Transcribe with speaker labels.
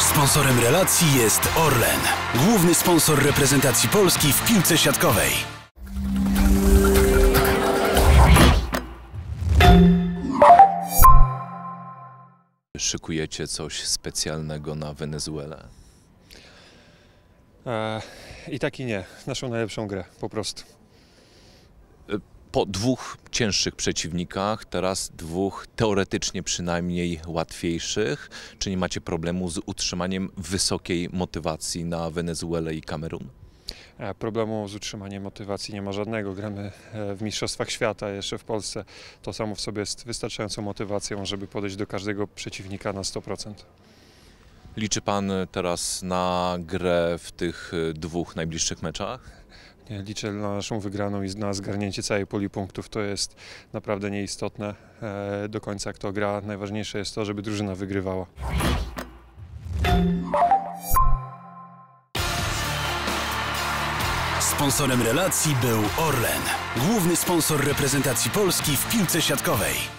Speaker 1: Sponsorem relacji jest Orlen, główny sponsor reprezentacji Polski w piłce siatkowej.
Speaker 2: Szykujecie coś specjalnego na Wenezuelę?
Speaker 3: I tak i nie. Naszą najlepszą grę, po prostu.
Speaker 2: Po dwóch cięższych przeciwnikach, teraz dwóch teoretycznie przynajmniej łatwiejszych, czy nie macie problemu z utrzymaniem wysokiej motywacji na Wenezuelę i Kamerun?
Speaker 3: Problemu z utrzymaniem motywacji nie ma żadnego. Gramy w Mistrzostwach Świata, jeszcze w Polsce. To samo w sobie jest wystarczającą motywacją, żeby podejść do każdego przeciwnika na 100%.
Speaker 2: Liczy Pan teraz na grę w tych dwóch najbliższych meczach?
Speaker 3: Nie, liczę na naszą wygraną i na zgarnięcie całej puli punktów. To jest naprawdę nieistotne do końca, kto gra. Najważniejsze jest to, żeby drużyna wygrywała.
Speaker 1: Sponsorem relacji był Orlen, główny sponsor reprezentacji Polski w piłce siatkowej.